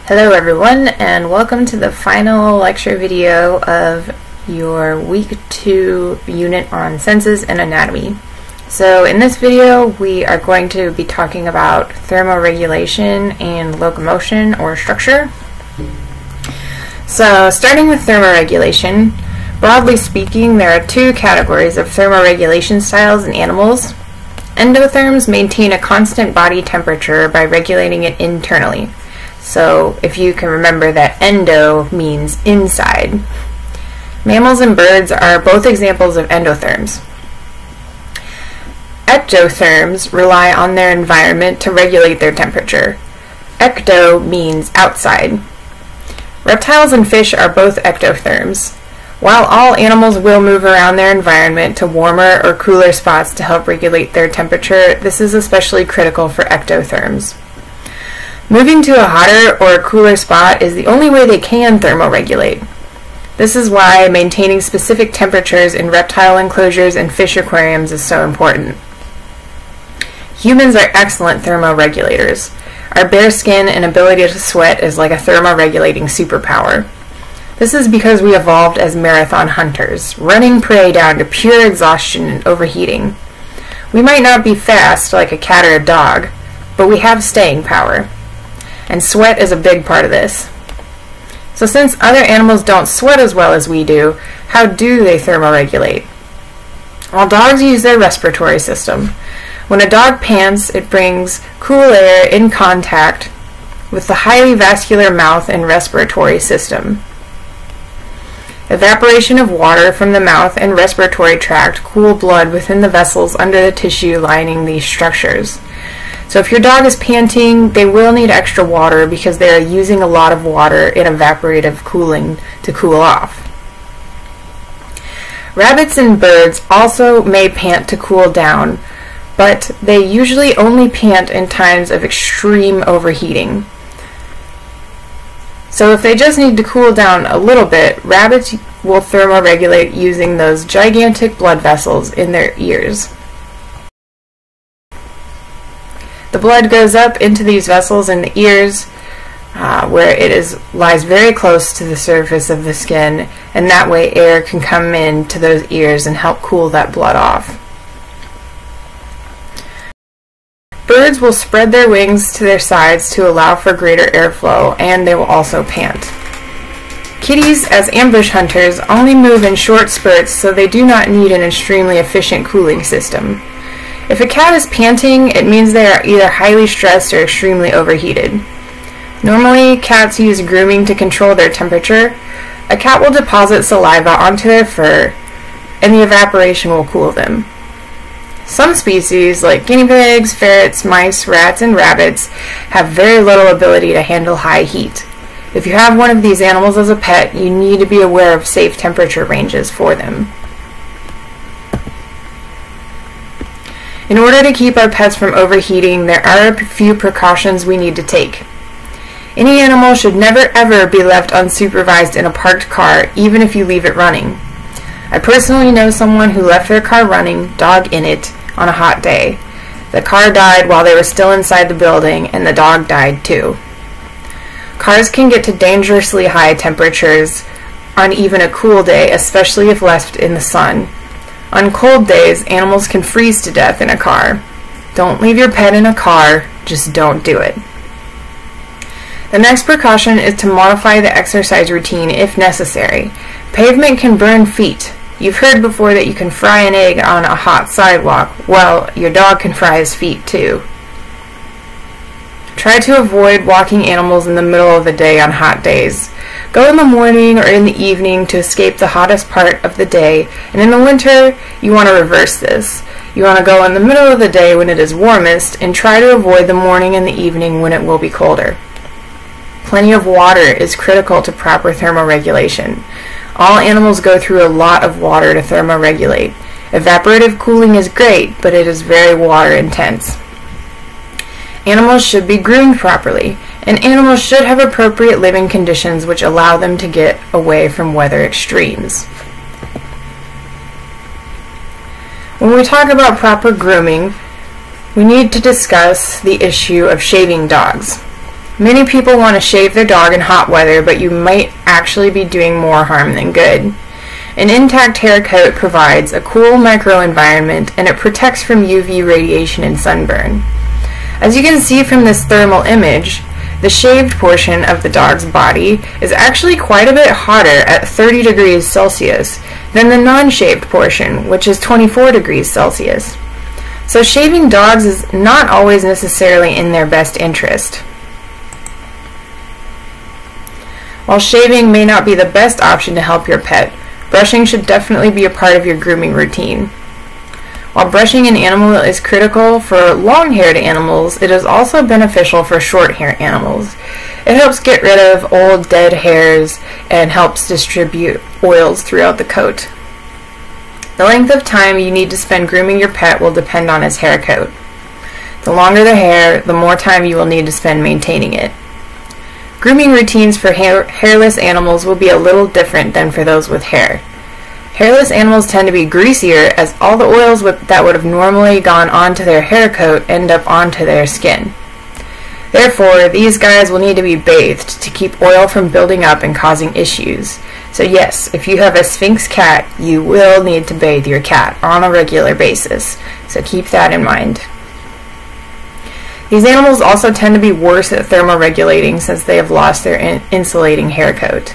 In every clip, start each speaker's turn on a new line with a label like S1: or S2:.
S1: Hello everyone, and welcome to the final lecture video of your Week 2 unit on senses and anatomy. So in this video we are going to be talking about thermoregulation and locomotion or structure. So starting with thermoregulation, broadly speaking there are two categories of thermoregulation styles in animals. Endotherms maintain a constant body temperature by regulating it internally. So if you can remember that endo means inside. Mammals and birds are both examples of endotherms. Ectotherms rely on their environment to regulate their temperature. Ecto means outside. Reptiles and fish are both ectotherms. While all animals will move around their environment to warmer or cooler spots to help regulate their temperature, this is especially critical for ectotherms. Moving to a hotter or a cooler spot is the only way they can thermoregulate. This is why maintaining specific temperatures in reptile enclosures and fish aquariums is so important. Humans are excellent thermoregulators. Our bare skin and ability to sweat is like a thermoregulating superpower. This is because we evolved as marathon hunters, running prey down to pure exhaustion and overheating. We might not be fast like a cat or a dog, but we have staying power. And sweat is a big part of this. So since other animals don't sweat as well as we do, how do they thermoregulate? Well, dogs use their respiratory system. When a dog pants, it brings cool air in contact with the highly vascular mouth and respiratory system. Evaporation of water from the mouth and respiratory tract cool blood within the vessels under the tissue lining these structures. So if your dog is panting, they will need extra water because they are using a lot of water in evaporative cooling to cool off. Rabbits and birds also may pant to cool down, but they usually only pant in times of extreme overheating. So if they just need to cool down a little bit, rabbits will thermoregulate using those gigantic blood vessels in their ears. The blood goes up into these vessels in the ears where it lies very close to the surface of the skin, and that way air can come into those ears and help cool that blood off. Birds will spread their wings to their sides to allow for greater airflow, and they will also pant. Kitties, as ambush hunters, only move in short spurts, so they do not need an extremely efficient cooling system. If a cat is panting, it means they are either highly stressed or extremely overheated. Normally, cats use grooming to control their temperature. A cat will deposit saliva onto their fur, and the evaporation will cool them. Some species, like guinea pigs, ferrets, mice, rats, and rabbits, have very little ability to handle high heat. If you have one of these animals as a pet, you need to be aware of safe temperature ranges for them. In order to keep our pets from overheating, there are a few precautions we need to take. Any animal should never ever be left unsupervised in a parked car, even if you leave it running. I personally know someone who left their car running, dog in it, on a hot day. The car died while they were still inside the building, and the dog died too. Cars can get to dangerously high temperatures on even a cool day, especially if left in the sun. On cold days, animals can freeze to death in a car. Don't leave your pet in a car, just don't do it. The next precaution is to modify the exercise routine if necessary. Pavement can burn feet. You've heard before that you can fry an egg on a hot sidewalk. Well, your dog can fry his feet too. Try to avoid walking animals in the middle of the day on hot days. Go in the morning or in the evening to escape the hottest part of the day, and in the winter, you want to reverse this. You want to go in the middle of the day when it is warmest, and try to avoid the morning and the evening when it will be colder. Plenty of water is critical to proper thermoregulation. All animals go through a lot of water to thermoregulate. Evaporative cooling is great, but it is very water intense. Animals should be groomed properly, and animals should have appropriate living conditions which allow them to get away from weather extremes. When we talk about proper grooming, we need to discuss the issue of shaving dogs. Many people want to shave their dog in hot weather, but you might actually be doing more harm than good. An intact hair coat provides a cool microenvironment, and it protects from UV radiation and sunburn. As you can see from this thermal image, the shaved portion of the dog's body is actually quite a bit hotter at 30 degrees Celsius than the non-shaved portion, which is 24 degrees Celsius. So shaving dogs is not always necessarily in their best interest. While shaving may not be the best option to help your pet, brushing should definitely be a part of your grooming routine. While brushing an animal is critical for long-haired animals, it is also beneficial for short-haired animals. It helps get rid of old dead hairs and helps distribute oils throughout the coat. The length of time you need to spend grooming your pet will depend on his hair coat. The longer the hair, the more time you will need to spend maintaining it. Grooming routines for hairless animals will be a little different than for those with hair. Hairless animals tend to be greasier, as all the oils that would have normally gone onto their hair coat end up onto their skin. Therefore, these guys will need to be bathed to keep oil from building up and causing issues. So yes, if you have a Sphinx cat, you will need to bathe your cat on a regular basis. So keep that in mind. These animals also tend to be worse at thermoregulating since they have lost their insulating hair coat.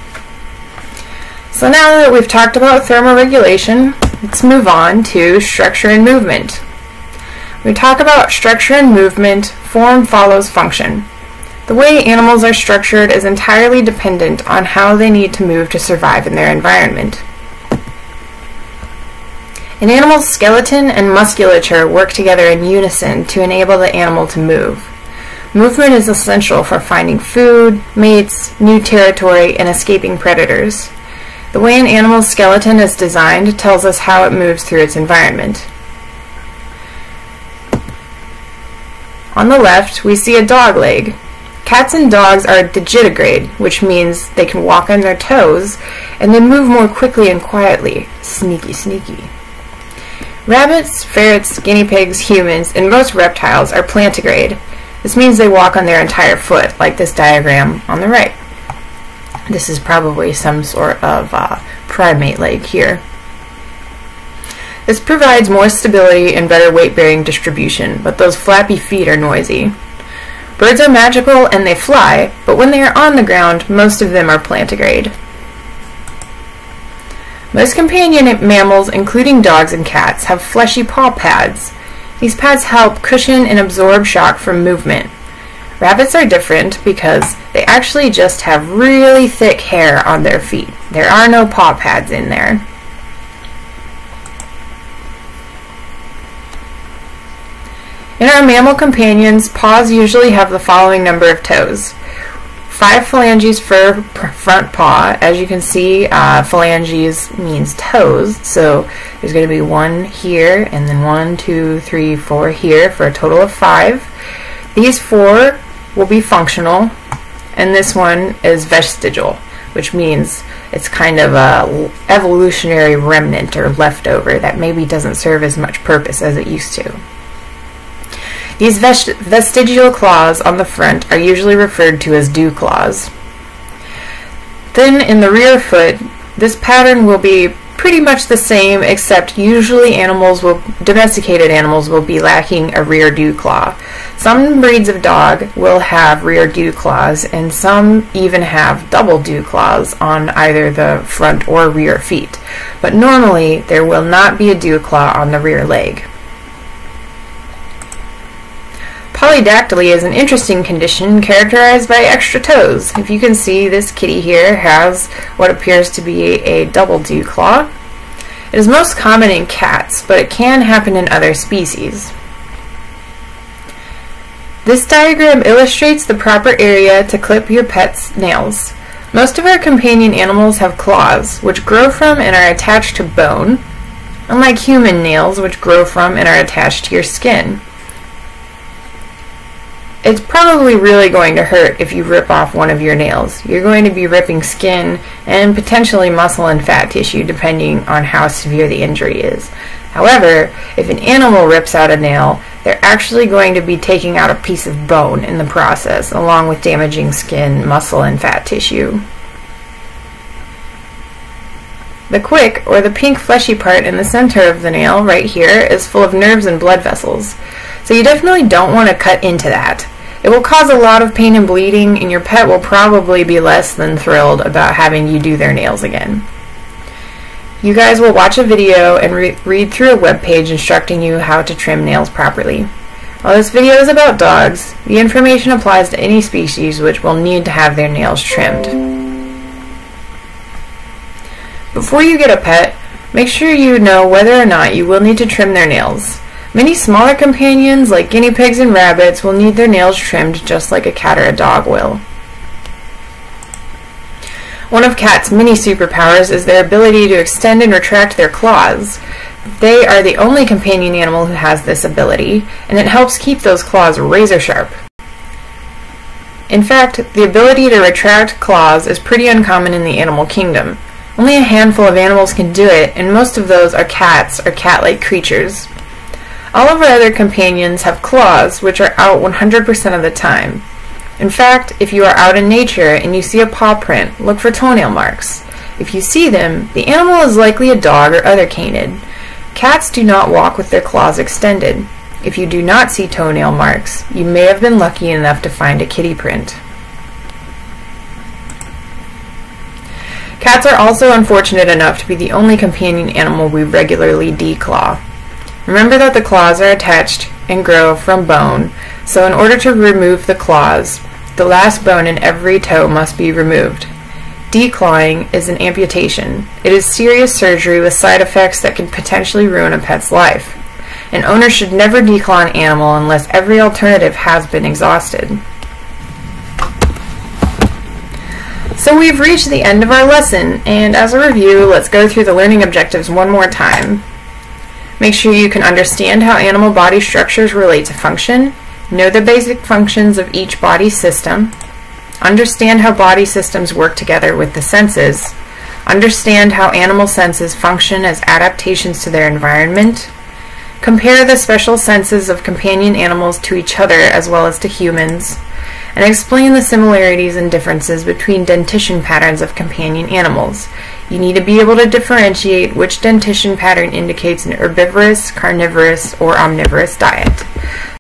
S1: So now that we've talked about thermoregulation, let's move on to structure and movement. When we talk about structure and movement, form follows function. The way animals are structured is entirely dependent on how they need to move to survive in their environment. An animal's skeleton and musculature work together in unison to enable the animal to move. Movement is essential for finding food, mates, new territory, and escaping predators. The way an animal's skeleton is designed tells us how it moves through its environment. On the left, we see a dog leg. Cats and dogs are digitigrade, which means they can walk on their toes, and they move more quickly and quietly. Sneaky, sneaky. Rabbits, ferrets, guinea pigs, humans, and most reptiles are plantigrade. This means they walk on their entire foot, like this diagram on the right. This is probably some sort of primate leg here. This provides more stability and better weight-bearing distribution, but those flappy feet are noisy. Birds are magical and they fly, but when they are on the ground, most of them are plantigrade. Most companion mammals, including dogs and cats, have fleshy paw pads. These pads help cushion and absorb shock from movement. Rabbits are different because they actually just have really thick hair on their feet. There are no paw pads in there. In our mammal companions, paws usually have the following number of toes. 5 phalanges for front paw. As you can see, phalanges means toes, so there's going to be 1 here, and then 1, 2, 3, 4 here for a total of 5. These 4 will be functional, and this one is vestigial, which means it's kind of a evolutionary remnant or leftover that maybe doesn't serve as much purpose as it used to. These vestigial claws on the front are usually referred to as dew claws. Then in the rear foot, this pattern will be pretty much the same, except usually domesticated animals will be lacking a rear dew claw. Some breeds of dog will have rear dew claws, and some even have double dew claws on either the front or rear feet. But normally there will not be a dew claw on the rear leg. Polydactyly is an interesting condition characterized by extra toes. If you can see, this kitty here has what appears to be a double dew claw. It is most common in cats, but it can happen in other species. This diagram illustrates the proper area to clip your pet's nails. Most of our companion animals have claws, which grow from and are attached to bone, unlike human nails, which grow from and are attached to your skin. It's probably really going to hurt if you rip off one of your nails. You're going to be ripping skin and potentially muscle and fat tissue depending on how severe the injury is. However, if an animal rips out a nail, they're actually going to be taking out a piece of bone in the process, along with damaging skin, muscle, and fat tissue. The quick, or the pink fleshy part in the center of the nail, right here, is full of nerves and blood vessels. So you definitely don't want to cut into that. It will cause a lot of pain and bleeding, and your pet will probably be less than thrilled about having you do their nails again. You guys will watch a video and read through a web page instructing you how to trim nails properly. While this video is about dogs, the information applies to any species which will need to have their nails trimmed. Before you get a pet, make sure you know whether or not you will need to trim their nails. Many smaller companions, like guinea pigs and rabbits, will need their nails trimmed just like a cat or a dog will. One of cats' many superpowers is their ability to extend and retract their claws. They are the only companion animal who has this ability, and it helps keep those claws razor sharp. In fact, the ability to retract claws is pretty uncommon in the animal kingdom. Only a handful of animals can do it, and most of those are cats or cat-like creatures. All of our other companions have claws, which are out 100% of the time. In fact, if you are out in nature and you see a paw print, look for toenail marks. If you see them, the animal is likely a dog or other canid. Cats do not walk with their claws extended. If you do not see toenail marks, you may have been lucky enough to find a kitty print. Cats are also unfortunate enough to be the only companion animal we regularly declaw. Remember that the claws are attached and grow from bone, so in order to remove the claws, the last bone in every toe must be removed. Declawing is an amputation. It is serious surgery with side effects that can potentially ruin a pet's life. An owner should never declaw an animal unless every alternative has been exhausted. So we've reached the end of our lesson, and as a review, let's go through the learning objectives one more time. Make sure you can understand how animal body structures relate to function, know the basic functions of each body system, understand how body systems work together with the senses, understand how animal senses function as adaptations to their environment, compare the special senses of companion animals to each other as well as to humans, and explain the similarities and differences between dentition patterns of companion animals. You need to be able to differentiate which dentition pattern indicates an herbivorous, carnivorous, or omnivorous diet.